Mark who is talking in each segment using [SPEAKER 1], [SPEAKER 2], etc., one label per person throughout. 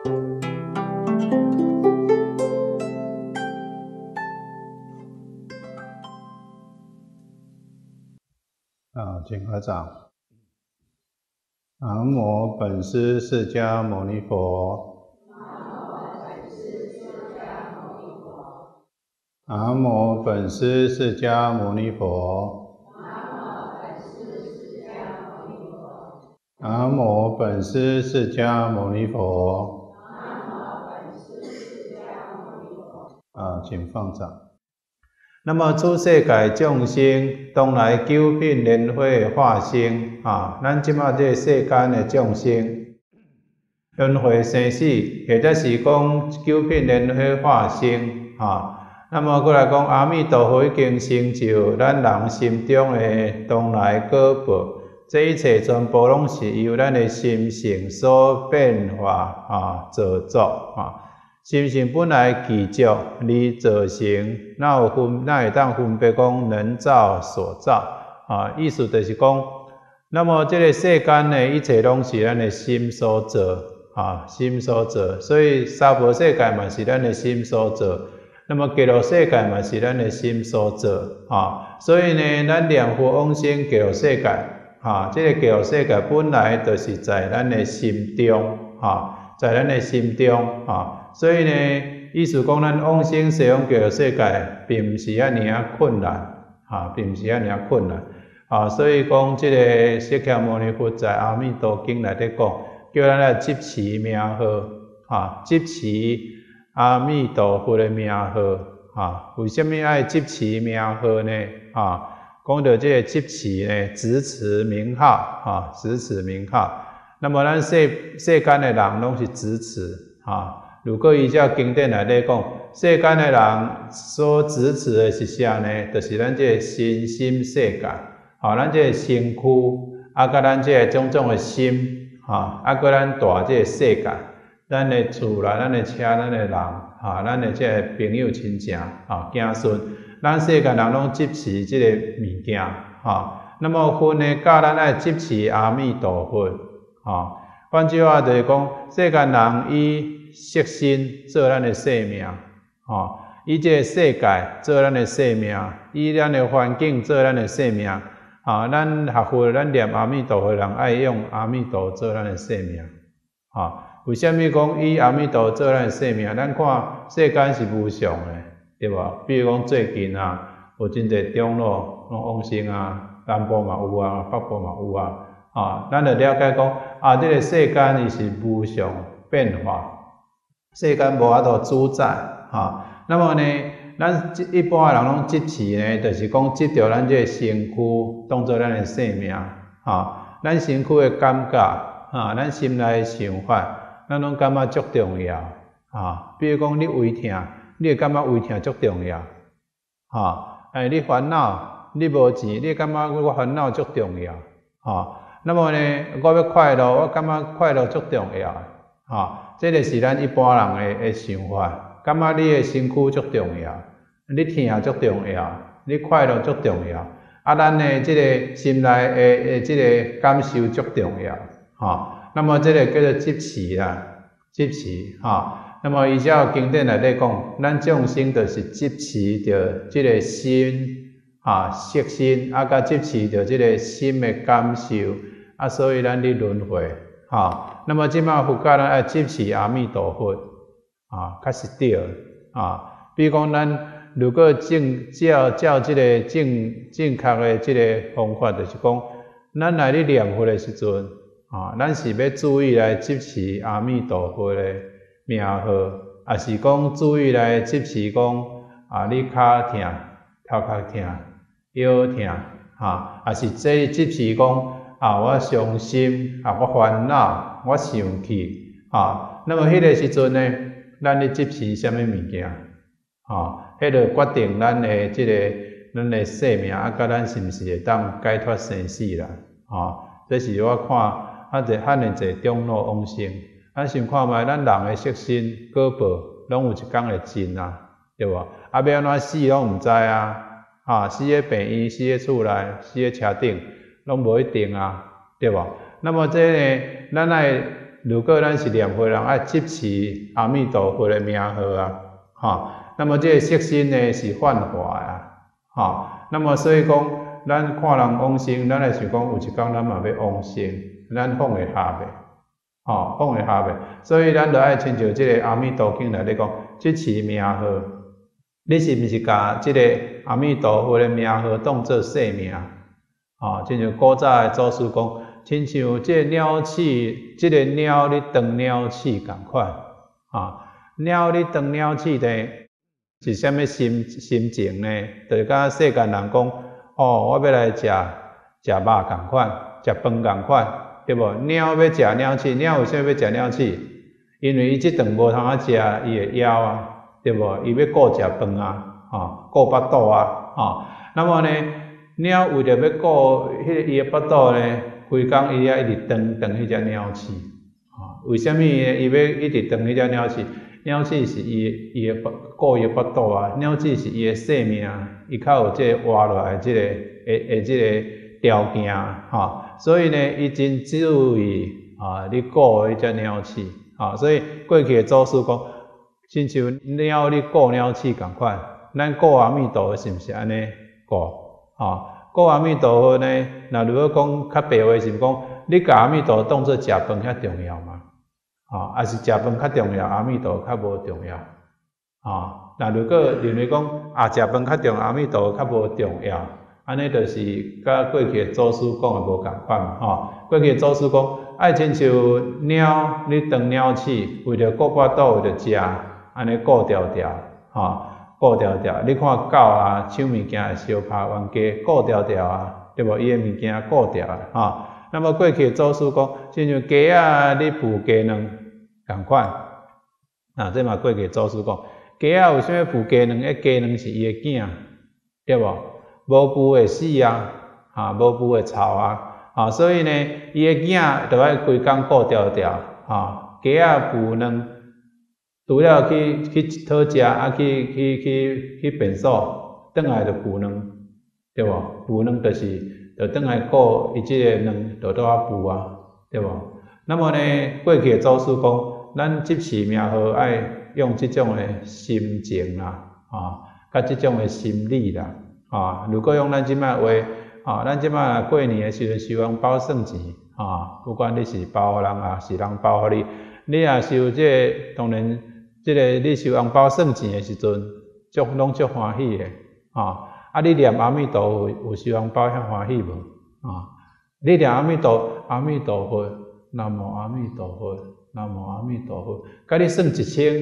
[SPEAKER 1] 请合掌。南无本师释迦牟尼佛。南无本师释迦牟尼佛。南无本师释迦牟尼佛。请放掌。那么诸世界众生当来九品莲花化身咱即马这世间的众生，轮回生死，或者是讲九品莲花化身那么过来讲，阿弥陀佛已经成就咱人心中的当来果报，这一切全部拢是由咱的心性所变化造作心性本来具足，而造成，哪会当分别讲人造所造意思就是讲，那么这个世间呢，一切拢是咱的心所造心所造，所以娑婆世界嘛是咱的心所造，那么极乐世界嘛是咱的心所造所以呢，咱念佛往生极乐世界这个极乐世界本来就是在咱的心中在咱的心中所以呢，意思讲咱往生西方极乐世界，并毋是遐尔困难并毋是遐尔困难所以讲这个释迦牟尼佛在《阿弥陀经》内底讲，叫咱来执持名号执持阿弥陀佛的名号为什么爱执持名号呢讲到这个执持呢，执持名号执持名号。那么咱世间的人拢是执持如果依照经典内底讲，世间的人所执持的是啥呢？就是咱这个身心世界咱这个身躯甲咱这个种种的心搁咱大这个世界，咱的厝啦，咱的车，咱的人咱的这个朋友亲情子孙，咱世间人拢执持这个物件那么分呢，教咱爱执持阿弥陀佛换句话就是讲，世间人以色身做咱的生命以这个世界做咱的生命，以咱的环境做咱的生命咱学佛，咱念阿弥陀佛人爱用阿弥陀做咱的生命为什么讲以阿弥陀做咱的生命？咱看世间是无常的，对无？比如讲最近有真侪长老拢往生南部嘛有北部嘛有咱就了解讲这个世间伊是无常变化，世间无法度主宰那么呢，咱一般的人拢执持呢，就是讲执着咱这个身躯当作咱的生命咱身躯的感觉咱心内的想法，咱拢感觉足重要比如讲你胃痛，你会感觉胃痛足重要你烦恼，你无钱，你会感觉我烦恼足重要那么呢，我要快乐，我感觉快乐足重要这个是咱一般人的想法，感觉你的身躯足重要，你痛足重要，你快乐足重要咱的这个心内的这个感受足重要那么这个叫做执持执持那么依照经典内底讲，咱众生就是执持着这个心色身甲执持着这个心的感受所以咱咧轮回那么即马佛教咱爱执持阿弥陀佛较是对比如讲咱如果照这个正确的这个方法，就是讲咱来咧念佛的时阵咱是要注意来执持阿弥陀佛的名号，还是讲注意来执持讲你脚痛、头壳痛、腰痛还是这执持讲我伤心我烦恼，我生气那么迄个时阵呢，咱咧执持什么物件迄就决定咱的这个咱的生命甲咱是毋是会当解脱生死啦这是我看遐侪长老往生，咱想看觅咱人的色身果报拢有一天会尽对无？要安怎死拢毋知死咧病院、死咧厝内、死咧车顶拢无一定对无？那么这呢，咱爱如果咱是念佛人，爱执持阿弥陀佛的名号啊，吼，那么这个色身呢是幻化啊，吼，那么所以讲，咱看人往生，咱来想讲有一天咱嘛要往生，咱放会下袂，吼，放会下袂，所以咱就爱亲像这个阿弥陀经内底讲，执持名号，你是毋是甲这个阿弥陀佛的名号当作性命？吼，亲像古早的祖师讲。亲像这鸟鼠，这个鸟咧当鸟鼠共款，鸟咧当鸟鼠呢，是啥物心情呢？就是甲世间人讲，我要来食肉共款，食饭共款，对无？鸟要食鸟鼠，鸟为啥要食鸟鼠？因为伊即顿无通食伊的腰啊，对无？伊要顾食饭啊，顾腹肚啊，那么呢，鸟为着要顾伊的腹肚呢？规工伊一直长迄只鸟鼠，为虾米伊要一直长迄只鸟鼠？鸟鼠是伊的顾伊的腹肚啊，鸟鼠是伊的性命，伊较有这活落来这个条件所以呢，伊真注意你顾迄只鸟鼠所以过去的祖师讲，亲像鸟你顾鸟鼠共款，咱顾阿弥陀佛是毋是安尼顾顾阿弥陀佛呢？那如果讲较白话是讲，你甲阿弥陀当作食饭较重要嘛？还是食饭较重要，阿弥陀较无重要？那如果认为讲食饭较重要，阿弥陀较无重要，安尼就是甲过去的祖师讲的无共款嘛？过去的祖师讲，爱亲像鸟，你当鸟鼠，为着顾腹肚，为着食，安尼顾条条顾条条，你看狗啊，抢物件会相拍冤家，顾条条啊，对无？伊的物件顾条那么过去的祖师讲，亲像鸡啊，你孵鸡卵共款。这嘛过去的祖师讲，鸡啊为啥物孵鸡卵？鸡卵是伊的囝，对无？无孵会死啊，无孵会臭啊，所以呢，伊的囝就爱规工顾条条鸡啊孵卵。除了去讨食去便所，转来就孵卵，对无？孵卵就是就转来顾伊即个卵就倒孵对无？那么呢，过去的祖师讲，咱执持名号爱用即种的心情啦，甲即种的心理啦，如果用咱即摆话，咱即摆过年的时阵收红包算钱，不管你是包互人是人包互你，你若收这当然。即个你收红包算钱的时阵，拢足欢喜的你念阿弥陀佛有收红包遐欢喜无你念阿弥陀佛，南无阿弥陀佛，南无阿弥陀佛，甲你算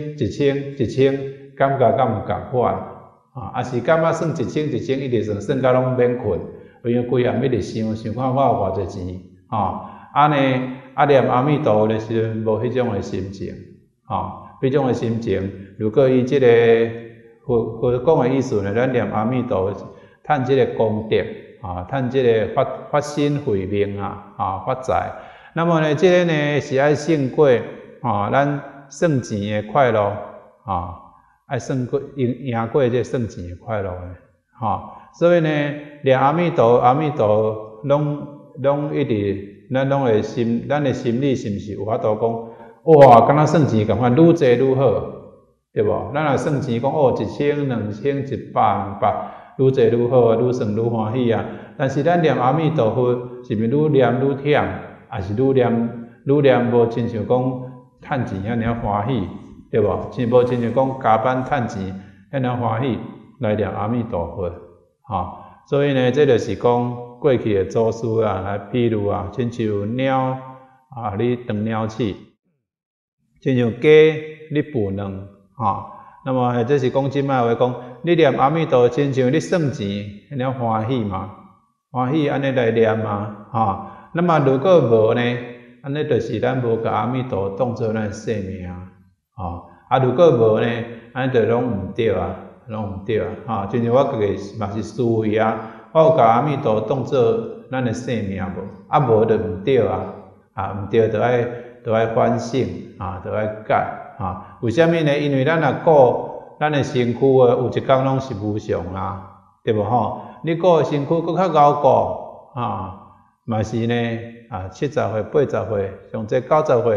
[SPEAKER 1] 1000，感觉敢有共款是感觉算1000，一直算到拢免困，因为规暗一直想看我有偌济钱安尼念阿弥陀佛的时阵，无迄种的心情迄种的心情，如果伊即个佛讲的意思呢，咱念阿弥陀佛，趁即个功德趁即个发心慧命发财。那么呢，即个呢是爱胜过咱算钱的快乐爱胜过赢过这算钱的快乐所以呢，念阿弥陀佛，拢一直咱的心理是毋是有法度讲？哇，敢若算钱共款，愈济愈好，对无？咱若算钱讲1000、2000、100、500，愈济愈好，愈算愈欢喜但是咱念阿弥陀佛，是毋是愈念愈忝，还是愈念无亲像讲趁钱遐尔欢喜，对无？无亲像讲加班趁钱遐尔欢喜来念阿弥陀佛所以呢，这就是讲过去的祖师来比喻亲像鸟你当鸟鼠。亲像鸡，你孵卵那么这是讲即摆话讲，你念阿弥陀，亲像你算钱，安尼欢喜嘛？欢喜安尼来念那么如果无呢？安尼就是咱无甲阿弥陀当作咱性命如果无呢？安尼就拢毋对拢毋对亲像我家己嘛是思维我有甲阿弥陀当作咱的性命无？无就毋对毋对就爱反省就爱改为虾米呢？因为咱若顾咱的身躯有一天拢是无常对无你顾身躯搁较熬顾嘛是呢70岁、80岁，上济90岁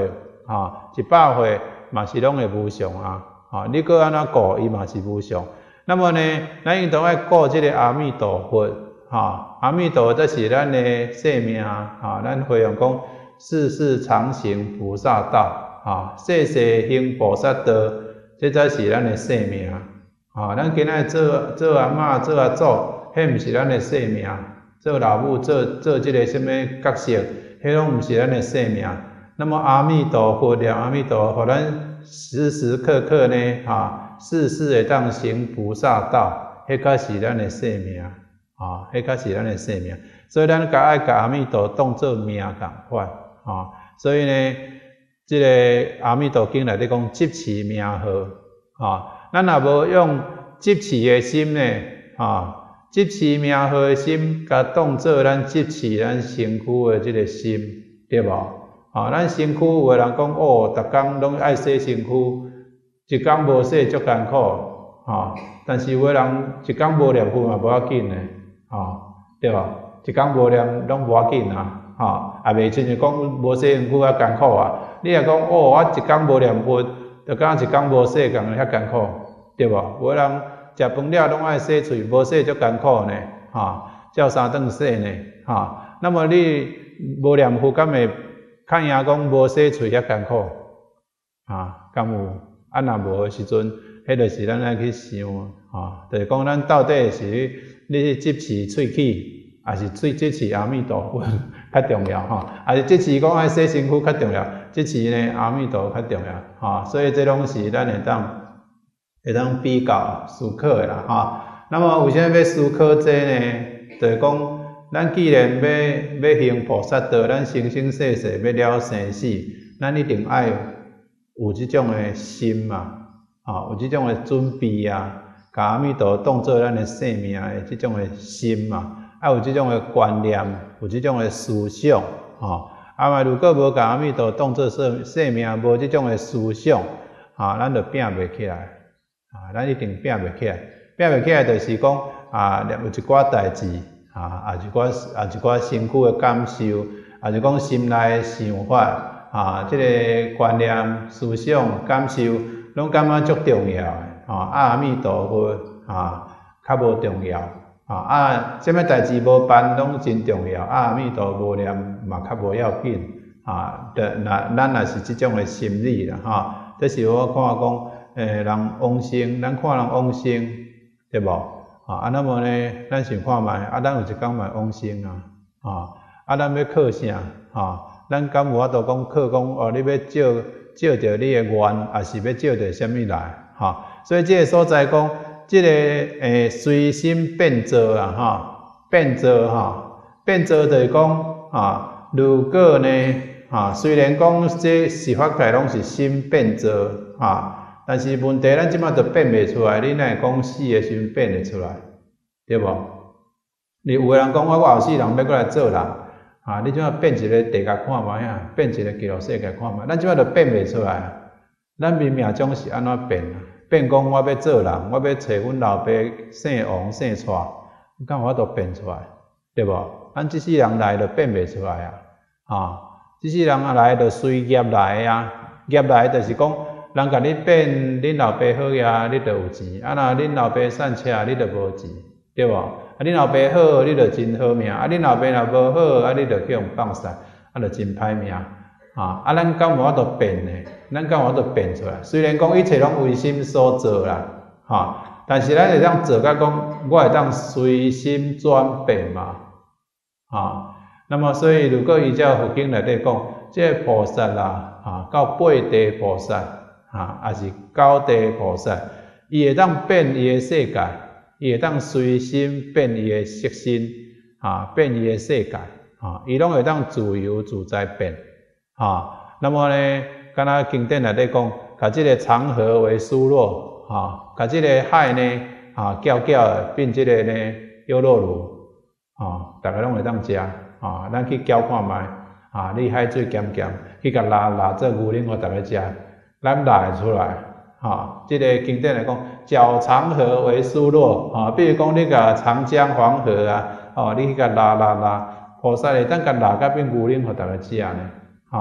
[SPEAKER 1] 100岁嘛是拢会无常啊，你搁安怎顾伊嘛是无常。那么呢，咱应当爱顾即个阿弥陀佛阿弥陀则是咱的生命咱回向讲世世常行菩萨道世世行菩萨道，这才是咱的生命咱今仔做阿嬷做阿祖，迄毋是咱的生命。做老母做即个什么角色，迄拢毋是咱的生命。那么阿弥陀佛念阿弥陀佛，咱时时刻刻呢世世会当行菩萨道，迄才是咱的生命迄才是咱的生命。所以咱爱甲阿弥陀当作命共款所以呢，即个阿弥陀经内底讲执持名号咱若无用执持的心呢执持名号的心，甲当作咱执持咱身躯的即个心，对无咱身躯有个人讲逐工拢爱洗身躯，一工无洗足艰苦但是有个人一工无念佛嘛无要紧的对无一工无念拢无要紧也袂亲像讲无洗身躯遐艰苦你若讲我一工无念佛，就敢一工无洗共遐艰苦，对无有个人食饭了拢爱洗喙，无洗足艰苦呢照三顿洗呢那么你无念佛，敢会看赢讲无洗喙遐艰苦敢有？若无的时阵，迄就是咱爱去想就是讲咱到底是你执持喙齿，还是执持阿弥陀佛较重要还是执持讲爱洗身躯较重要？执持呢阿弥陀较重要所以这拢是咱会当比较思考的啦那么为啥要思考这呢？就是讲咱既然要行菩萨道，咱生生世世要了生死，咱一定爱有即种的心有即种的准备甲阿弥陀当作咱的生命的即种的心爱有即种的观念，有即种的思想如果无甲阿弥陀当作生命，无即种的思想咱就拼袂起来咱一定拼袂起来。拼袂起来就是讲有一寡代志一寡身躯的感受，是讲心内的想法即个观念、思想、感受，拢感觉足重要的阿弥陀佛较无重要什么代志无办拢真重要，阿弥陀无念嘛较无要紧咱也是即种的心理啦这是我看讲人往生，咱看人往生对无那么呢，咱想看觅咱有一天嘛往生咱要靠啥咱敢有法度讲靠讲你要照着你的愿，还是要照着啥物来所以这个所在讲这个随心变造变造就是讲如果呢虽然讲这是法界拢是心变造但是问题咱即马就变袂出来，你哪会讲死的时阵变会出来，对无？你有个人讲我后世人要过来做人你即马变一个地界看觅变一个极乐世界看觅，咱即马就变袂出来咱冥冥中是安怎变变讲我要做人，我要找阮老爸姓王姓蔡，敢有法度变出来，对无？咱即世人来就变袂出来即世人来就随业来业来就是讲。人甲你变，恁老爸好呀，你就有钱；若恁老爸散车，你就无钱，对无？恁老爸好，你就真好命；恁老爸若无好，你就去互放散，就真歹命。咱敢有法度变呢？咱敢有法度变出来？虽然讲一切拢为心所做啦，但是咱会当做甲讲，我会当随心转变嘛，那么所以如果依照佛经内底讲，这个菩萨啦，到八地菩萨。也是九地菩萨，伊会当变伊的世界，伊会当随心变伊的色身，变伊的世界，伊拢会当自由自在变，那么呢，敢若经典内底讲，甲即个长河为疏落，甲即个海呢，搅的变即个呢优酪乳，大家拢会当食，咱去搅看觅，你海水咸咸，去甲拉做牛奶互大家食。咱拉会出来，这个经典来讲，搅长河为疏落，比如讲你甲长江、黄河你去甲拉，菩萨会当甲拉甲变牛奶，互大家食呢，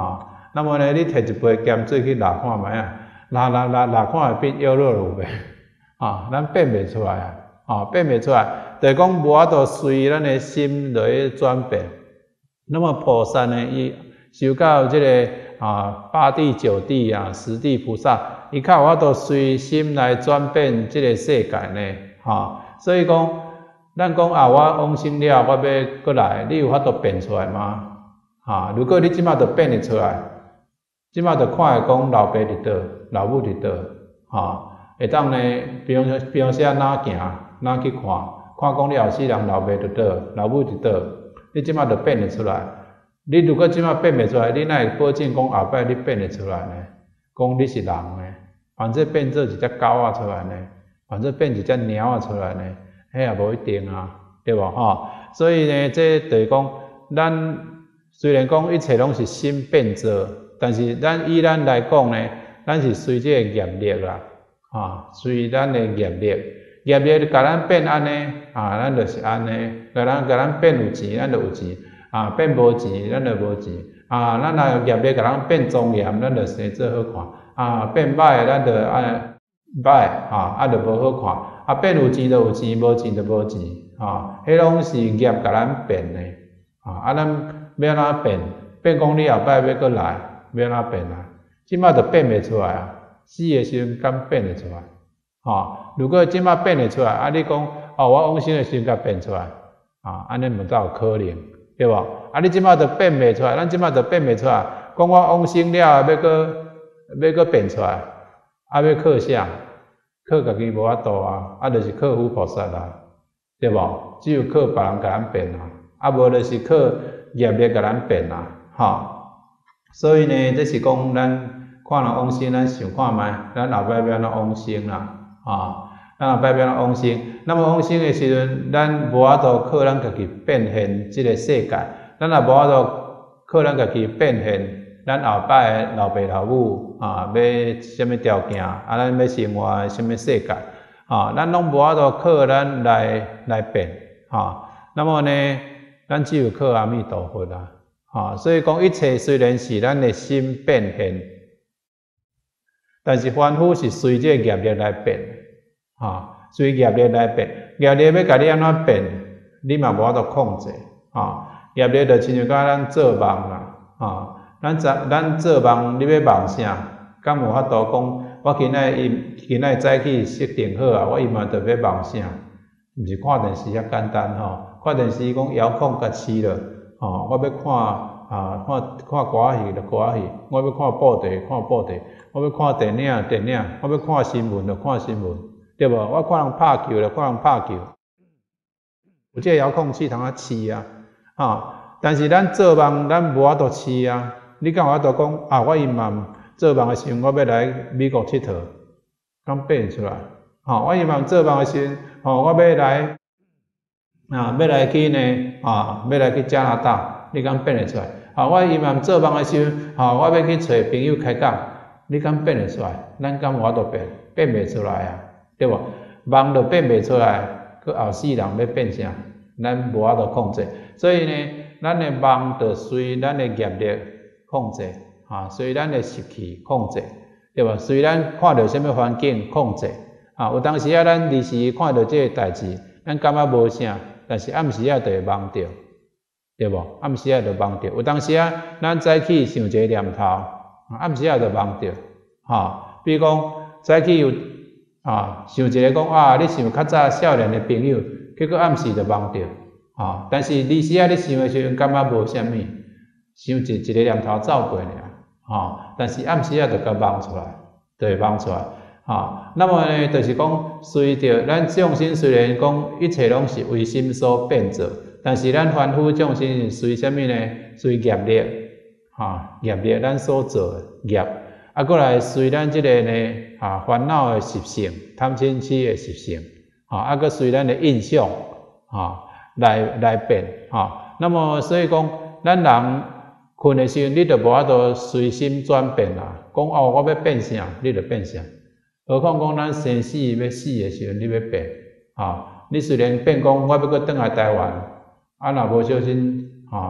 [SPEAKER 1] 那么呢，你摕一杯咸水去辣看卖啊，辣看会变腰肉有袂？咱变袂出来啊，变袂出来，就是讲无法度随咱的心来转变。那么菩萨呢，伊修到这个八地九地十地菩萨，伊较有法度随心来转变这个世界呢，所以讲，咱讲我往生了，我要过来，你有法度变出来吗？如果你即马就变得出来，即马就看会讲老爸伫倒，老母伫倒，会当呢，比方说哪行哪去看讲你后世人老爸伫倒，老母伫倒，你即马就变得出来。你如果即马变袂出来，你哪会保证讲后摆你变得出来呢？讲你是人呢，反正变做一只狗出来呢，反正变一只猫出来呢，迄也无一定对无所以呢，这就是讲，咱虽然讲一切拢是心变做，但是以咱来讲呢，咱是随这个业力啦，随咱的业力甲咱变安尼，咱就是安尼，甲咱变有钱，咱就有钱。变无钱，咱就无钱。咱若业力甲咱变庄严，咱就生做好看。变歹，咱就歹，就无好看。变有钱就有钱，无钱就无钱。迄拢是业甲咱变的。咱要安怎变？变讲你后摆要过来，要安怎变即摆就变袂出来死的时阵敢变会出来？如果即摆变会出来，你讲我往生的时阵才变出来，安尼毋才有可能。对无？你即摆就变袂出来，咱即摆就变袂出来。讲我往生了，要搁变出来，要靠啥？靠家己无法度就是靠佛菩萨对无？只有靠别人甲咱变无就是靠业力甲咱变所以呢，这是讲咱看人往生，咱想看觅，咱后摆要安怎往生咱后摆要安怎往生？那么往生的时阵，咱无法度靠咱家己变现这个世界，咱也无法度靠咱家己变现咱后摆的老爸老母要什么条件咱要生活什么世界咱拢无法度靠咱来变那么呢，咱只有靠阿弥陀佛所以讲一切虽然是咱的心变现，但是凡夫是随这业力来变随业力来变，业力要甲你安怎变，你嘛无法度控制业力就亲像咱做梦咱做梦，你要梦啥？敢有法度讲？我今仔早起设定好我今嘛就要梦啥？毋是看电视遐简单看电视讲遥控甲饲了我要看歌戏就歌戏，我要看报纸看报纸，我要看电影，我要看新闻就看新闻。对无？我看人拍球就看人拍球，有这个遥控器通饲但是咱做梦，咱无法度饲你敢有法度讲我因嘛做梦的时候，我要来美国佚佗，敢变出来？我因嘛做梦的时候，我要来要来去呢要来去加拿大，你敢变会出来？我因嘛做梦的时候，我要去找朋友开讲，你敢变会出来？咱敢有法度变袂出来对无？梦就变袂出来，佮后世人要变啥？咱无法度控制。所以呢，咱的梦就随咱的业力控制随咱的习气控制，对无？随咱看到什么环境控制有当时咱离时看到这个代志，咱感觉无啥，但是暗时就会梦着，对无？暗时就梦着。有当时咱早起想一个念头，暗时就梦着比如讲早起有想一个讲你想较早少年的朋友，结果暗时就梦着但是离时你想的时阵感觉无啥物，想一个念头走过尔但是暗时就甲梦出来，就会梦出来那么呢，就是讲随着咱众生虽然讲一切拢是为心所变做，但是咱凡夫众生随什么呢？随业力业力咱所做的业过来随咱这个呢烦恼的习性、贪嗔痴的习性搁随咱的印象来变那么所以讲，咱人困的时候，你就无法度随心转变讲我要变啥，你就变啥。何况讲咱生死要死的时候，你要变你虽然变讲我要搁转来台湾若无小心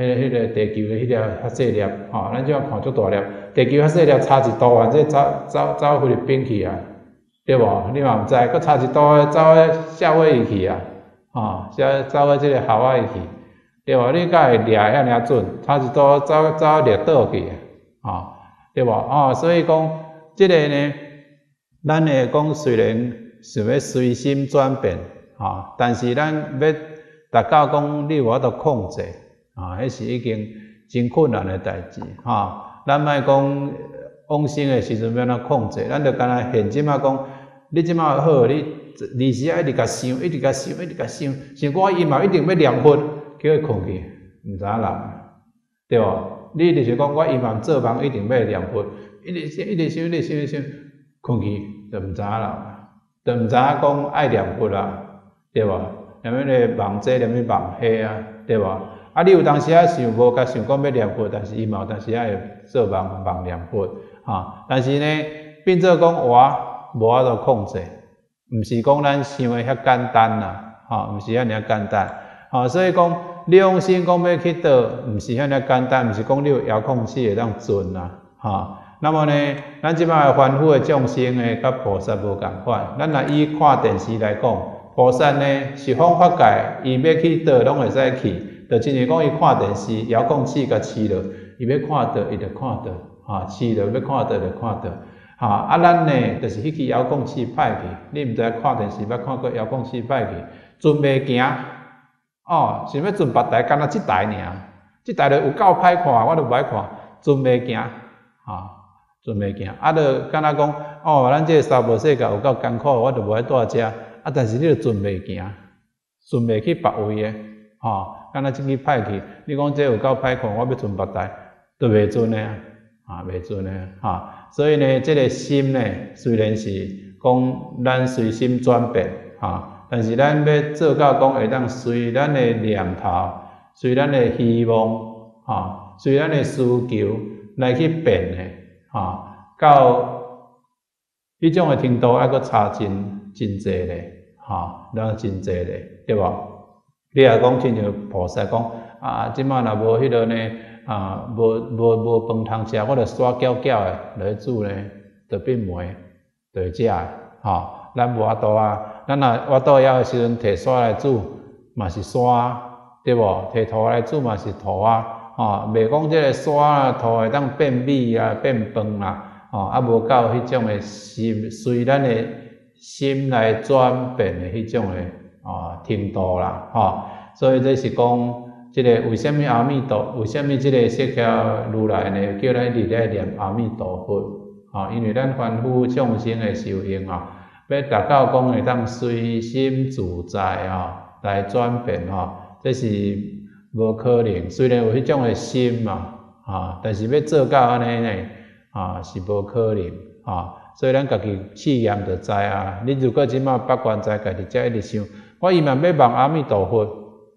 [SPEAKER 1] 迄个地球的迄粒较细粒，吼，咱即马看足大粒，地球较细粒差一度啊，这走菲律宾去啊，对无？你嘛毋知，佮差一度走咧夏威夷去啊，吼，走咧即个夏威夷去，对无？你敢会掠遐尔准？差一度走掠倒去啊，吼，对无？哦，所以讲即个呢，咱会讲虽然想要随心转变，吼，但是咱要达到讲你有法度控制。迄是已经真困难的代志，咱莫讲往生的时阵要怎控制，咱着干那现即马讲，你即马好，你二时一直甲想，一直甲想，一直甲想，想过伊嘛一定要念佛，叫伊困去，毋知影人，对无？你就是讲我伊嘛做梦一定要念佛，一直想，一直想，一直想，一直想，困去就毋知影人，就毋知影讲爱念佛啦，对无？念迄个梦这，念迄梦迄啊，对无？啊，你有当时啊想无甲想讲要念佛，但是伊嘛有当时啊会做梦念佛，但是呢，变做讲我无法度控制，毋是讲咱想的遐简单啦，毋是遐尔简单，所以讲你用心讲要去倒，毋是遐尔简单，毋是讲你有遥控器会当准啦，那么呢，咱即摆凡夫的众生呢，甲菩萨无共款，咱若以看电视来讲，菩萨呢是方法界，伊要去倒拢会使去。就亲像讲，伊看电视，遥控器甲饲落，伊要看到，伊就看到，饲落要看到就看到，啊，咱呢，就是迄支遥控器歹去，你毋知看电视捌看过遥控器歹去，准袂行，想要准别台，干那即台尔，即台就有够歹看，我就无爱看，准袂行，准袂行，就干那讲，咱这个娑婆世界有够艰苦，我就无爱住遮，但是你就准袂行，准袂去别位的，敢若即支歹去，你讲这有够歹看，我要存别台，都袂准的袂准的所以呢，这个心呢，虽然是讲咱随心转变但是咱要做到讲会当随咱的念头，随咱的希望随咱的需求来去变的到迄种的程度，还阁差真济咧咱真济咧，对无？你若讲亲像菩萨讲即摆若无迄落呢无饭通食，我着刷搅搅的来煮呢，着变糜，着会食的咱无法度咱若法度枵的时阵，摕刷来煮嘛是刷，对无？摕土来煮嘛是土袂讲即个刷土会当变米变饭啦，无到迄种的心，随咱的心来转变的迄种的程度啦，所以这是讲，即个为什么阿弥陀，为什么即个释迦如来呢，叫咱一直来念阿弥陀佛，因为咱凡夫众生的修行要达到讲会当随心自在来转变这是无可能。虽然有迄种的心嘛，但是要做到安尼呢，是无可能所以咱家己试验就知你如果即马八关斋家己才一直想，我伊嘛要望阿弥陀佛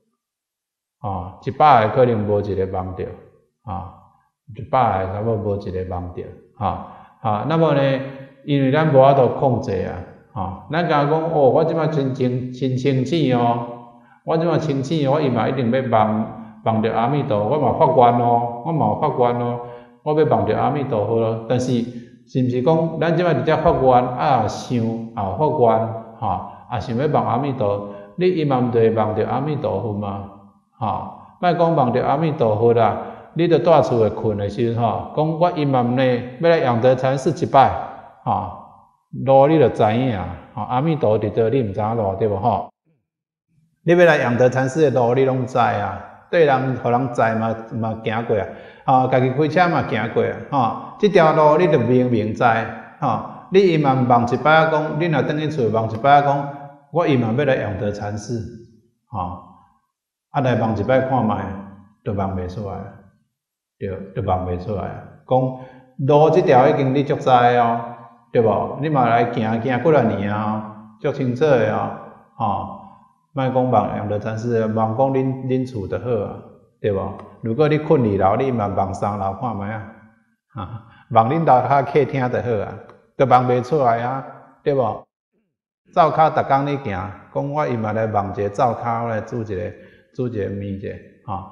[SPEAKER 1] ，100个可能无一个望着，100个差不多无一个望着那么呢，因为咱无法度控制咱讲我即马真清醒我即马清醒我伊嘛一定要望着阿弥陀，我嘛发愿我嘛有发愿我要望着阿弥陀佛但是是毋是讲咱即摆直接发愿想发愿想要望阿弥陀，你伊嘛毋着会望着阿弥陀佛嘛莫讲望着阿弥陀佛啦，你着住厝会困的时阵讲我伊嘛呢要来仰德禅寺一摆路你着知影阿弥陀伫倒，你毋知影路对无你要来仰德禅寺的路你拢知对人互人载嘛行过家己开车嘛行过即条路你着明知你伊嘛望一摆讲，你若转去厝望一摆讲，我伊嘛要来仰德禅寺来望一摆看觅，着望袂出来，着望袂出来。讲路即条已经你足知对无？你嘛来行几啊年足清楚的莫讲望仰德禅寺，望讲恁厝就好对无？如果你困2楼，你嘛望3楼看觅望恁楼骹客厅就好就望袂出来对无？灶骹逐工你行，讲我伊嘛来望一个灶骹，来煮一个面者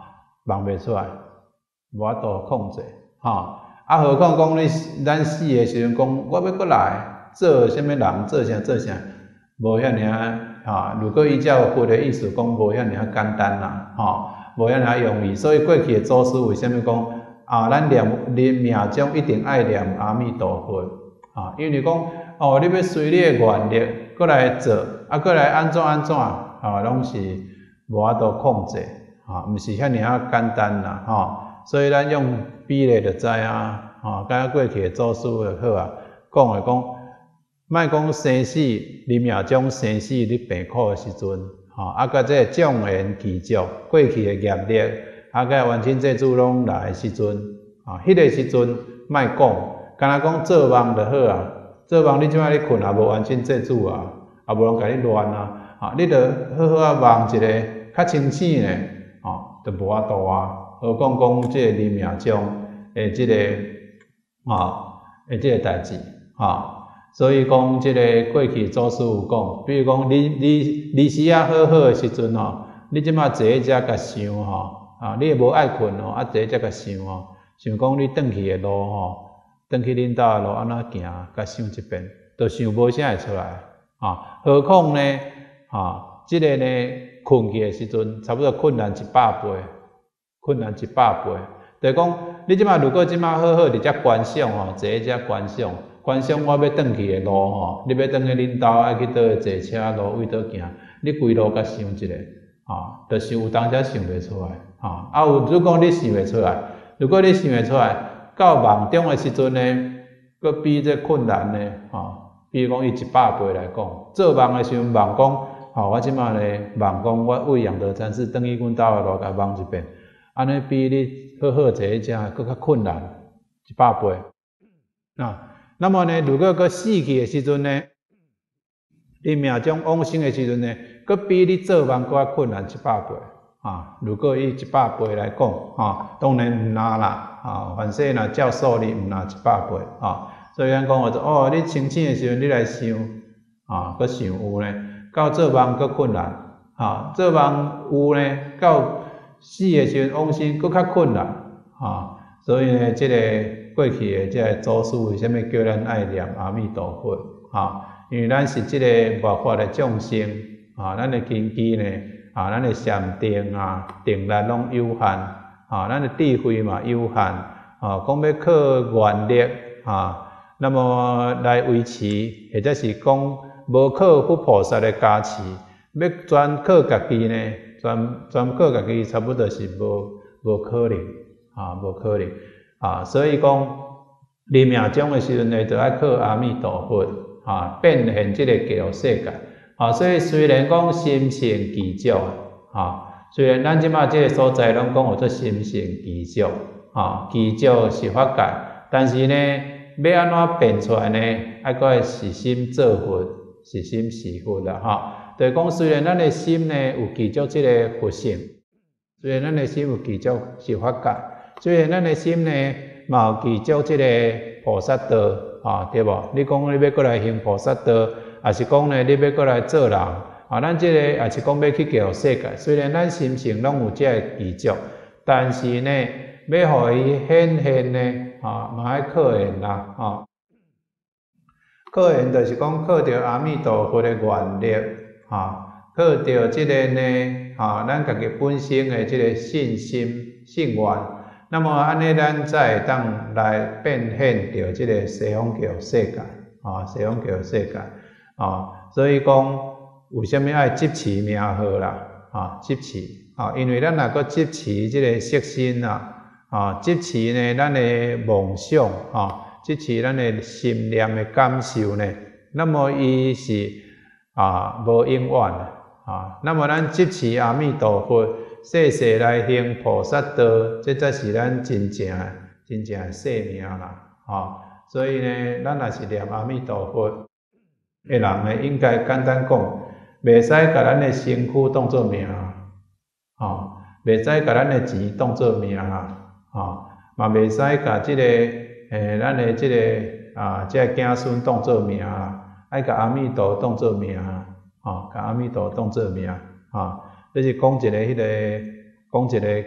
[SPEAKER 1] 望袂出来，无法度控制，啊，何况讲你咱死诶时阵讲，我要过来做啥物人，做啥，无遐尔如果依照佛的意思讲，无遐尔简单啦，无遐尔容易。所以过去诶祖师为虾米讲咱念命中一定爱念阿弥陀佛因为讲你要随你诶愿力过来做，过来安怎拢是无法度控制毋是遐尔简单啦所以咱用比例就知敢过去诶祖师就好讲诶讲。莫讲生死，你命中生死，你病苦诶时阵，甲这众缘具足，过去诶业力，甲冤亲债主拢来诶时阵，迄个时阵莫讲，干那讲做梦就好做梦你即摆咧困也无冤亲债主也无人甲你乱你着好好梦一个较清醒诶，就无法度何况讲即个你命中诶即个诶即个代志所以讲，即个过去祖师有讲，比如讲你时好好诶时阵你即马坐喺遮甲想你也无爱困坐喺遮甲想想讲你转去诶路转去恁兜诶路安怎行，甲想一遍，都想无啥会出来何况呢即个呢困去诶时阵，差不多困难100倍，困难100倍，就是讲你即马如果即马好好伫遮观想坐喺遮观想我要转去诶路你要转去恁兜爱去倒坐车路位倒行，你规路甲想一下就想有当时想袂出来如果你想袂出来，如果你想袂出来，到梦中诶时阵呢，佫比这困难呢比如讲以100倍来讲，做梦诶时阵梦讲我即马呢梦讲我为杨德禅师转去阮兜诶路甲梦一遍，安尼比你好好坐喺遮佫较困难100倍那么呢，如果佫死去诶时阵呢，你命中往生诶时阵呢，佫比你做梦佫较困难100倍如果以100倍来讲当然毋拿啦凡说若照数你毋拿100倍所以咱讲你清醒诶时阵你来想佫想有呢，到做梦佫困难做梦有呢，到死诶时阵往生佫较困难所以呢，即个过去诶，即个祖师为虾米叫咱爱念阿弥陀佛因为咱是即个末法诶众生咱诶根基呢咱诶禅定定力拢有限咱诶智慧嘛有限讲要靠愿力那么来维持，或者是讲无靠佛菩萨诶加持，要全靠家己呢，全靠家己，差不多是无可能无可能所以讲，你命中诶时阵呢，就要靠阿弥陀佛变现即个极乐世界所以虽然讲心性具足虽然咱即马即个所在拢讲有做心性具足具足是法界，但是呢，要安怎变出来呢？爱搁会是心做佛，是心是佛啦就是讲，虽然咱诶心呢有具足即个佛性，虽然咱诶心有具足是法界。虽然咱诶心呢，嘛有具足即个菩萨道对无？你讲你要过来行菩萨道，也是讲呢，你要过来做人咱即个也是讲要去极乐世界。虽然咱心性拢有即个具足，但是呢，要互伊显现呢，嘛爱靠缘啦靠缘就是讲靠着阿弥陀佛诶愿力靠着即个呢咱家己本身诶即个信心信愿。那么安尼，咱才会当来变现着即个西方极乐世界西方极乐世界所以讲，为虾米爱执持名号啦执持因为咱若搁执持即个色身执持呢咱的梦想执持咱的心念的感受呢，那么伊是无永远那么咱执持阿弥陀佛。世世来行菩萨道，这才是咱真正的生命啦所以呢，咱若是念阿弥陀佛的人呢，应该简单讲，袂使甲咱的身躯当作命袂使甲咱的钱当作命嘛袂使甲即个咱的即个即个子孙当作命爱甲阿弥陀当作命甲阿弥陀当作命这是讲一个讲一个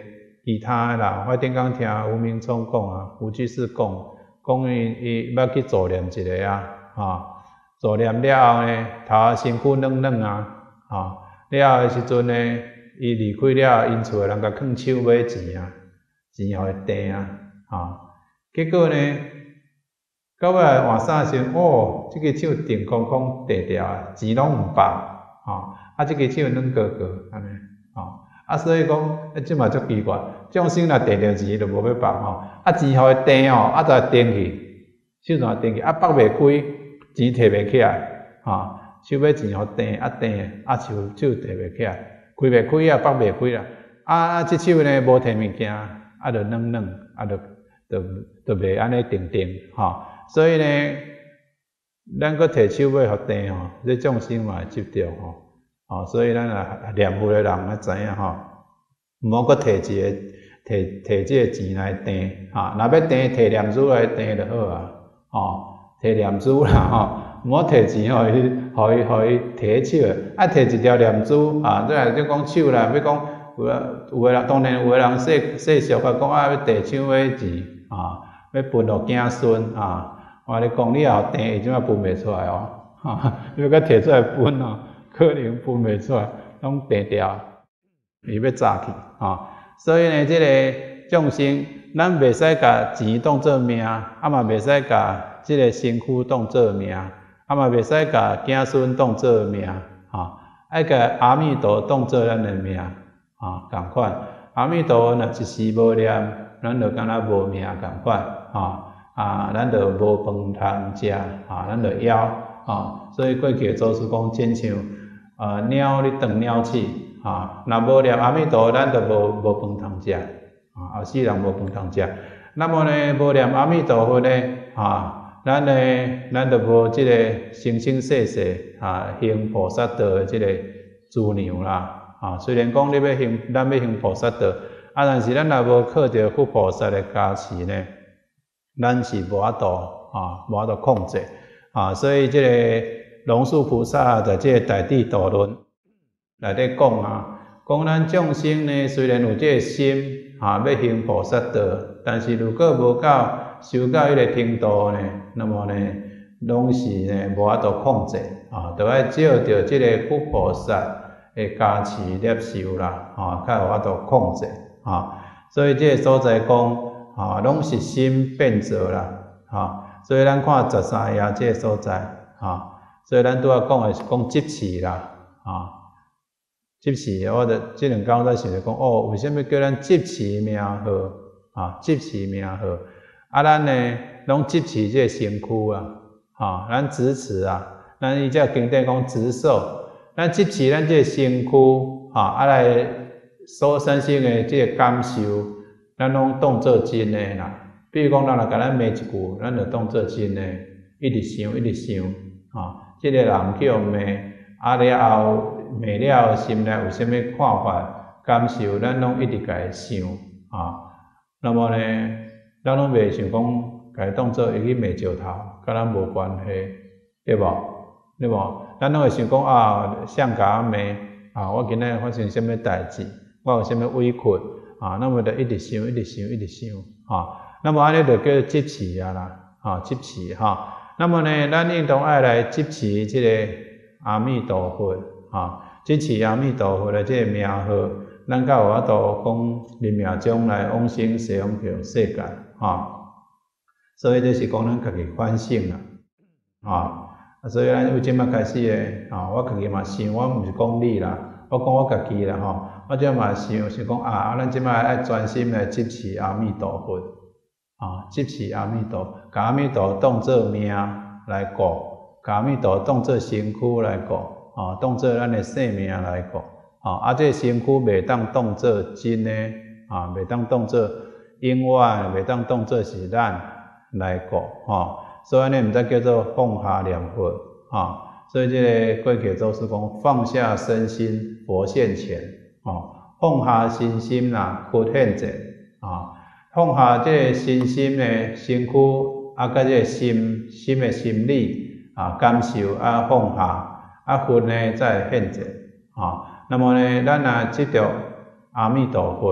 [SPEAKER 1] 其他的啦，我顶讲听吴明聪讲啊，吴居士讲伊要去助念一个啊，助念了后呢，头身躯软软啊，了后的时阵呢，伊离开了因厝的人，甲囥手买钱啊，钱互伊订啊，结果呢，到尾来换衫时，哦，这个手定空空地掉啊，钱拢毋放，这个手软高高安尼，所以讲，即嘛足奇怪，众生若摕着钱就无要放钱互伊订再订去，手怎订去，放袂开，钱摕袂起来，手尾钱互订，订手摕袂起来，开袂开放袂开啦，即手呢无摕物件，就软软，就袂安尼定定，所以呢，咱搁摕手尾互订这众生嘛会执着所以咱念佛的人啊知影毋好搁摕即个钱来订若要订摕念珠来订就好啊，摕念珠啦毋好摕钱互伊摕手摕一条念珠再来就讲手啦，要讲有诶人当然有诶人世俗讲要摕手尾钱要分互子孙我咧讲你也互订，伊即摆分袂出来你要甲摕出来分可能分袂出来，拢订掉，伊要早去所以呢，即个众生，咱袂使甲钱当做命，嘛袂使甲即个身躯当做命，嘛袂使甲子孙当做命爱甲阿弥陀当做咱的命共款。阿弥陀若一时无念，咱就敢若无命共款咱就无饭通食咱就枵所以过去的祖师讲，亲像鸟咧长鸟鼠若无念阿弥陀，咱就无饭通食后世人无饭通食。那么呢，无念阿弥陀佛呢咱就无即个生生世世行菩萨道的即个资粮啦虽然讲咱要行菩萨道但是咱若无靠着佛菩萨的加持呢，咱是无法度无法度控制所以即个龙树菩萨在即个大智度论内底讲咱众生呢，虽然有即个心要行菩萨道，但是如果无到修到迄个程度呢，那么呢，拢是呢无法度控制就要照着即个佛菩萨的加持摄受啦才有法度控制所以即个所在讲拢是心变造啦所以咱看13页即个所在所以咱拄仔讲的是讲执持啦执持，我著即两天在想着讲为什么叫咱执持名号执持名号咱呢拢执持即个身躯咱执持咱伊只经典讲执受，咱执持咱即个身躯来所产生的即个感受，咱拢当作真的啦。比如讲，咱若甲咱骂一句，咱就当作真的，一直想，即个人去互骂了后骂了后，心内有啥物看法、感受，咱拢一直甲伊想那么呢，咱拢袂想讲，甲伊当作伊去骂石头，甲咱无关系，对无？咱拢会想讲谁甲我骂我今仔发生啥物代志，我有啥物委屈那么就一直想那么安尼就叫做执持啦执持那么呢，咱应当爱来执持即个阿弥陀佛执持阿弥陀佛的即个名号，咱才有法度讲临命中来往生西方极乐世界所以这是讲咱家己反省所以咱由即摆开始咧我家己嘛想，我毋是讲你啦，我讲我家己啦我即摆嘛想是讲咱即摆爱专心来执持阿弥陀佛执持阿弥陀，甲阿弥陀当作命来顾，甲阿弥陀当作身躯来顾当作咱的性命来顾这个身躯袂当当作真的袂当当作永远，袂当当作是咱来顾所以安尼毋则叫做放下念佛所以这个过去祖师讲，放下身心佛现前放下身心佛现前放下这个身心的身躯甲这个心的心理感受放下佛呢才会现前那么呢，咱若执着阿弥陀佛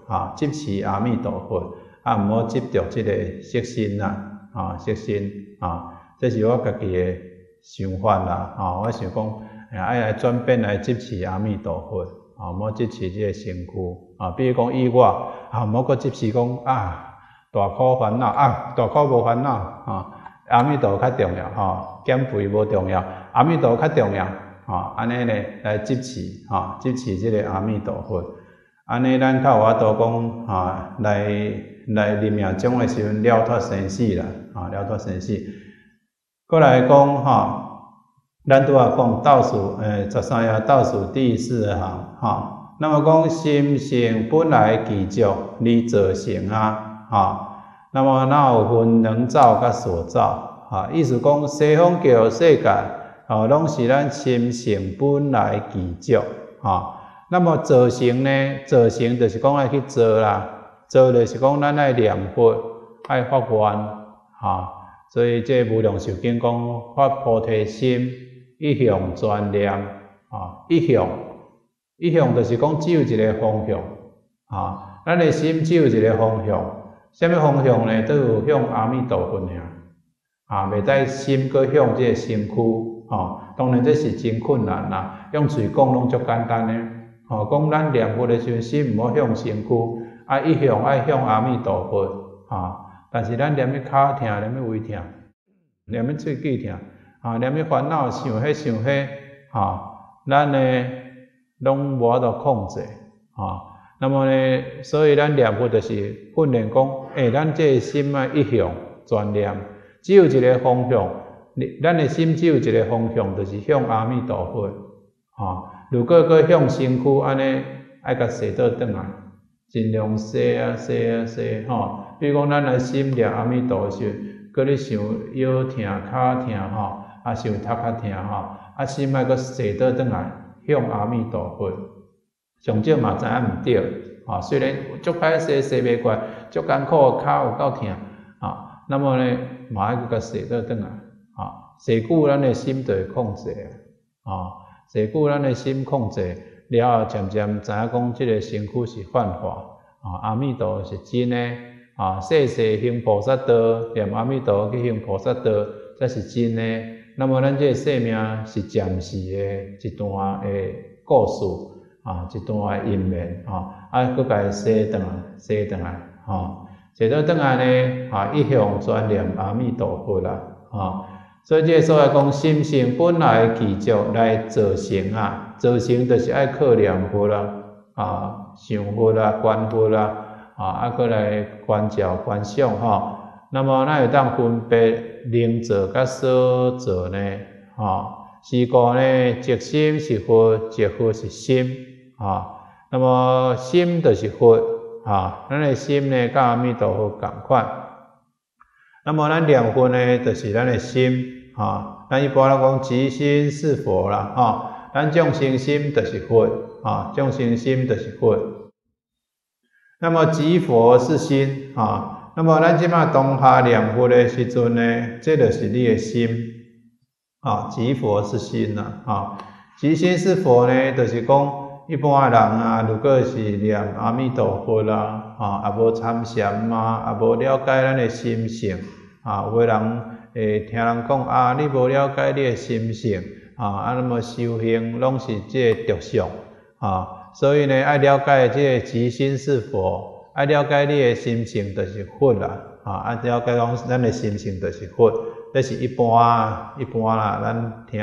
[SPEAKER 1] 执持阿弥陀佛，毋好执着即个色身啦，色身这是我家己的想法啦，我想讲，爱来转变来执持阿弥陀佛，毋好执持即个身躯，比如讲以我，毋好搁执持讲大苦烦恼，大苦无烦恼，阿弥陀较重要，减肥无重要，阿弥陀较重要，安尼咧来执持，执持即个阿弥陀佛，安尼咱较有法度讲，来入命中的时阵了脱生死啦，了脱生死。过来讲咱拄仔讲倒数，13页倒数第4行，那么讲心性本来具足，你造成那么哪有分能造甲所造？意思讲西方教世界，拢是咱心性本来具足，那么造成呢？造成就是讲爱去做啦，做就是讲咱爱念佛，爱发愿，所以这无量寿经讲发菩提心，一向专念，一向就是讲只有一个方向，咱的心只有一个方向，什么方向呢？都有向阿弥陀佛尔，袂使心搁向这个身躯，当然这是真困难啦，用嘴讲拢足简单的，讲咱念佛的时阵，心毋好向身躯，一向爱向阿弥陀佛，但是咱念去骹疼，念去胃疼，念去喙齿疼，念去烦恼想迄想迄，咱呢拢无法度控制，那么呢，所以咱念佛就是训练讲，咱这个心一向专念，只有一个方向，咱的心只有一个方向，就是向阿弥陀佛，如果搁向身躯安尼，爱甲踅倒转来，尽量踅，比如讲咱的心念阿弥陀时，搁咧想腰疼、骹疼想头壳疼心爱搁踅倒转来向阿弥陀佛，上少嘛知影毋对，虽然足歹踅袂过来，足艰苦，骹有够疼，那么呢，嘛爱搁甲踅倒转来，踅久咱的心就会控制踅久咱的心控制了后，渐渐知影讲即个身躯是幻化，阿弥陀是真的，世世行菩萨道，念阿弥陀去行菩萨道，才是真的。那么咱这个生命是暂时的一段的故事，一段的因缘，搁甲伊踅转来，踅倒转来呢，一向专念阿弥陀佛啦，所以这个所在讲心性本来具足来造成造成就是爱靠念佛啦，想佛啦，观佛啦，搁来观照观想那么咱会当分别能造甲所造呢？是故呢，即心是佛，即佛是心，那么心就是佛，咱的心呢，甲阿弥陀佛同款。那么咱念佛呢，就是咱的心，咱一般来讲，即心是佛啦，咱众生心就是佛，众生心就是佛。那么即佛是心，那么咱即马当下念佛的时阵呢，这就是你的心，即佛是心啦，即心是佛呢，就是讲一般人如果是念阿弥陀佛啦，也无参禅也无了解咱的心性，有的人会听人讲你无了解你的心性，那么修行拢是这个着相，所以呢，爱了解这个即心是佛，爱了解你的心性就是佛啦，了解讲咱的心性就是佛，这是一般啦，咱听人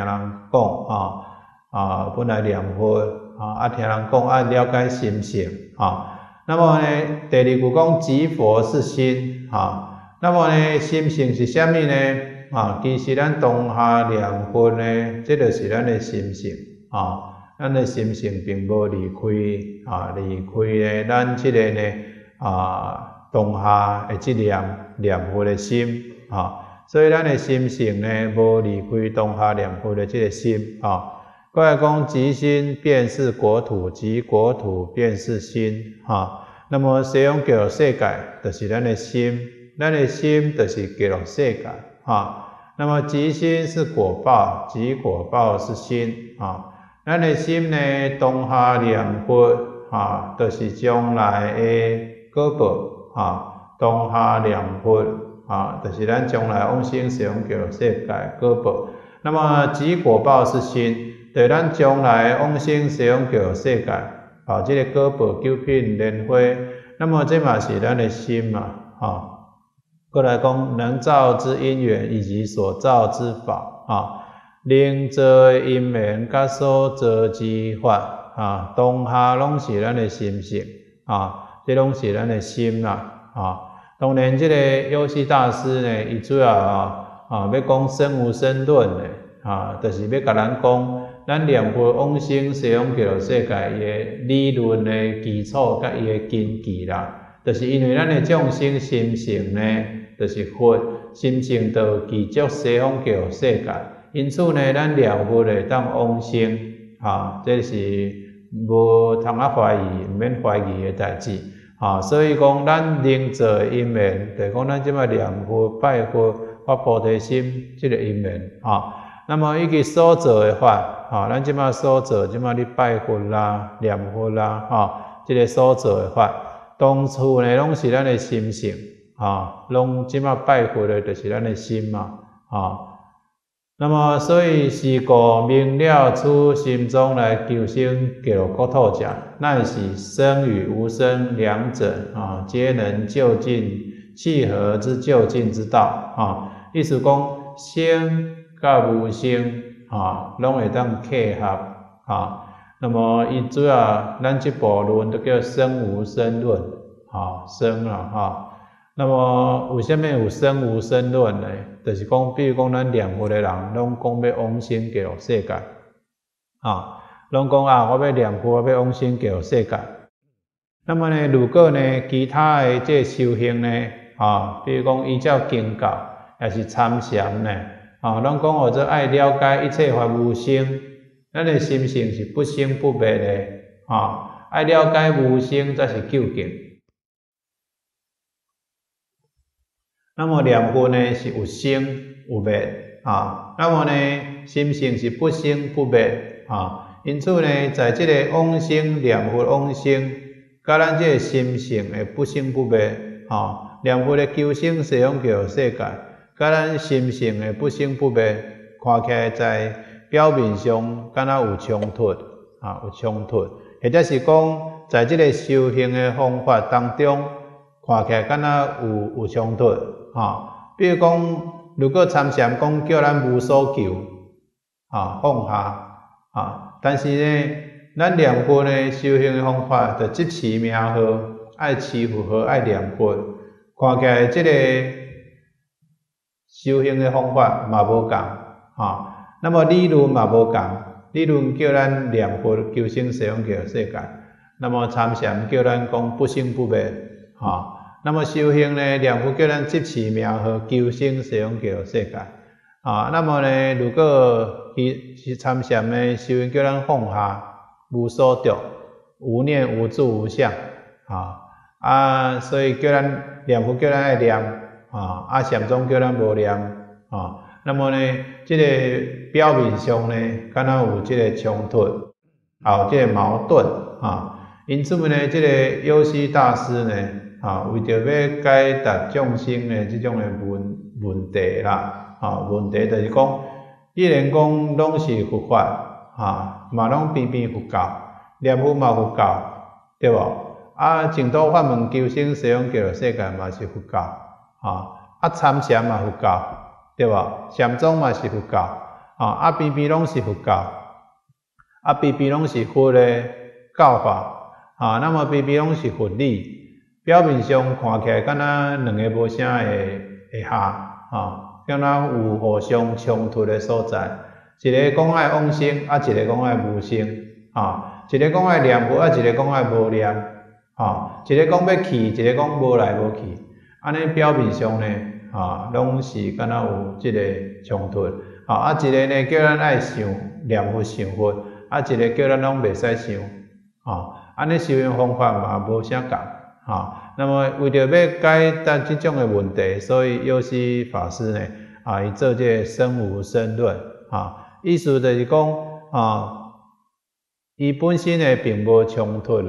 [SPEAKER 1] 讲，本来念佛，听人讲爱了解心性，那么呢，第二句讲即佛是心，那么呢，心性是啥物呢？其实咱当下念佛呢，这就是咱的心性，咱的心性并无离开咱这个呢，当下的这念佛的心，所以咱的心性呢，无离开当下念佛的这个心，过来讲即心便是国土，即国土便是心，那么西方极乐世界就是咱的心，咱的心就是极乐世界，那么即心是果报，即果报是心，咱的心呢，当下念佛， 就是将来的果报当下念佛就是咱将来往生西方极乐世界果报。那么集果报是心，对咱将来往生西方极乐世界这个果报九品莲花。那么这嘛是咱的心嘛过来讲能造之因缘以及所造之法能造因缘甲所造之法当下拢是咱的心性这拢是咱的心啦当然这个优西大师呢，伊主要要讲生无生论的就是要甲咱讲，咱念佛往生西方极乐世界伊的理论的基础甲伊的根基啦，就是因为咱的众生心性呢，就是佛心性就具足西方极乐世界，因此呢，咱念佛会当往生这是无通怀疑，毋免怀疑的代志所以讲咱能造因缘，就是讲咱即摆念佛拜佛发菩提心这个因缘那么伊个所造的法咱即摆所造，即摆你拜佛啦、念佛啦这个所造的法，当初呢拢是咱的心性拢即摆拜佛的，就是咱的心嘛那么所以是故明了此心中来求生极乐国土者，乃是生与无生两者皆能就近契合之就近之道意思讲生甲无生拢会当契合那么伊主要咱这部论都叫生无生论生啦那么为什么有生无生论呢？就是讲，比如讲咱念佛的人，拢讲要往生极乐世界拢讲我要念佛，我要往生极乐世界。那么呢，如果呢，其他的这修行呢比如讲依照经教，也是参禅呢拢讲这爱了解一切法无生，咱的心性是不生不灭的爱了解无生才是究竟。那么念佛呢是有生有灭那么呢心性是不生不灭因此呢，在这个往生念佛往生，甲咱这个心性的不生不灭念佛的求生西方极乐世界，甲咱心性的不生不灭，看起来在表面上敢若有冲突有冲突，或者是讲在这个修行的方法当中，看起来敢若有冲突比如讲，如果参禅讲叫咱无所求放下但是呢，咱念佛呢修行的方法，就即持名号，爱持佛号，爱念佛，看起来这个修行的方法嘛无共那么理论嘛无共，理论叫咱念佛求生西方极乐世界，那么参禅叫咱讲不生不灭那么修行呢，念佛叫咱即持名号，求生西方极乐世界那么呢，如果是参禅的修行叫咱放下，无所着，无念无住无相所以叫咱念佛叫咱爱念禅宗叫咱无念那么呢，这个表面上呢，敢若有这个冲突，有这个矛盾因此呢，这个优西大师呢为着要解答众生的这种的问题啦问题就是讲，既然讲拢是佛法嘛拢偏偏佛教，念佛嘛佛教，对无净土法门求生西方极乐世界嘛是佛教参禅嘛佛教，对无禅宗嘛是佛教偏偏拢是佛教偏偏拢是佛的教法那么偏偏拢是佛理。表面上看起来敢若两个无啥会合敢若有互相冲突的所在，一个讲爱往生一个讲爱无生一个讲爱念佛一个讲爱无念一个讲要去，一个讲无来无去，安尼表面上呢拢是敢若有即个冲突一个呢叫咱爱想念佛想佛一个叫咱拢袂使想安尼修行方法嘛无啥共那么为着要解答这种的问题，所以优西法师呢伊做这个生无生论意思就是讲伊本身呢并无冲突啦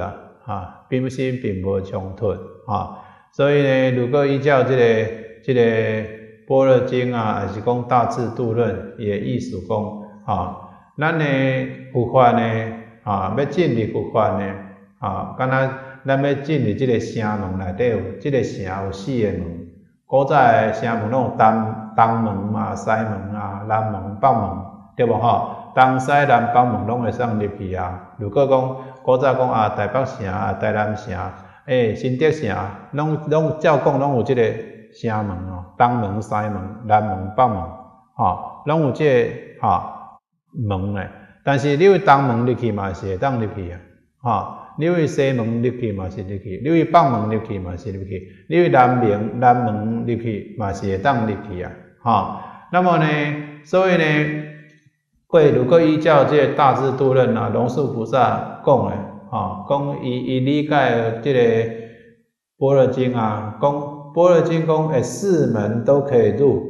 [SPEAKER 1] 本身并无冲突所以呢，如果依照这个般若经还是讲大智度论，也意思讲咱的佛法呢要进入佛法呢敢若咱要进入这个城门内底有这个城有4个门，古早的城门拢有东门嘛、西门南门、北门，对无东西南北门拢会使入去如果讲古早讲台北城台南城新竹城，拢照讲拢有这个城门东门、西门、南门、北门拢有这个门咧。但是你为东门入去嘛是会当入去你为西门入去嘛是入去，你为北门入去嘛是入去，你为南门入去嘛是会当入去那么呢，所以呢，如果依照这个大智度论龙树菩萨讲的讲伊理解这个般若经讲般若经讲4门都可以入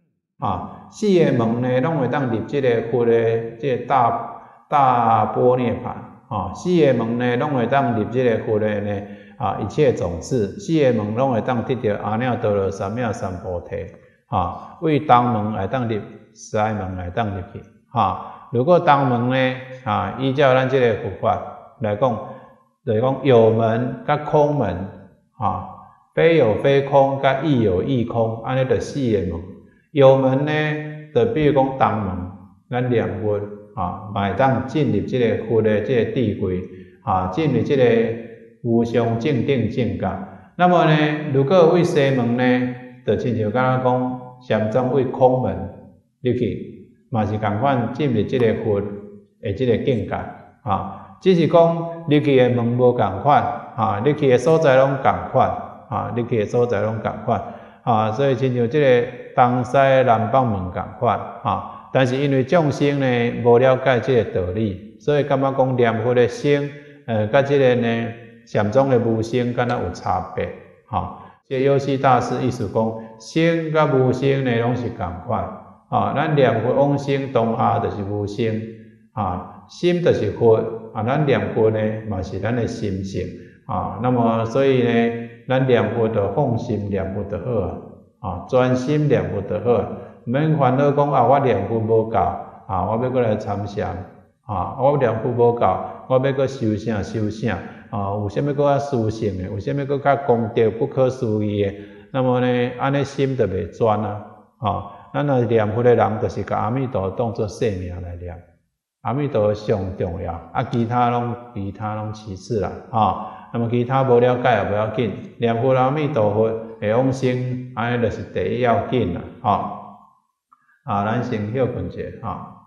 [SPEAKER 1] 4个门呢，拢会当入这个佛的这个大般涅槃4个门呢，拢会当入这个佛的呢一切种子，4个门拢会当得到阿耨多罗三藐三菩提为东门来当入，西门来当入去如果东门呢依照咱这个佛法来讲，就是讲有门甲空门非有非空甲亦有亦空，安尼就4个门。有门呢，就比如讲东门，咱念佛嘛会当进入这个佛的这个地位进入这个无上正定境界。那么呢，如果为西门呢，就亲像刚刚讲禅宗为空门入去，嘛是同款进入这个佛的这个境界只是讲入去的门无同款入去的所在拢同款入去的所在拢同款所以亲像这个东西南北门同款但是因为众生呢无了解这个道理，所以感觉讲念佛的声甲这个呢禅宗的无声敢若有差别这优西大师意思讲声甲无声呢拢是同款咱念佛往生当下就是无声心就是佛咱念佛呢嘛是咱的心性那么所以呢咱念佛就放心念佛就好专心念佛就好毋免烦恼讲我念佛无够我要过来参禅我念佛无够我要过修啥有啥物搁较殊胜的，有啥物搁较功德不可思议的，那么呢安尼心就袂专咱若念佛的人就是把阿弥陀当作生命来念，阿弥陀上重要其他拢其次啦那么其他无了解也不要紧，念佛阿弥陀佛会往生，安尼就是第一要紧啦咱先休困者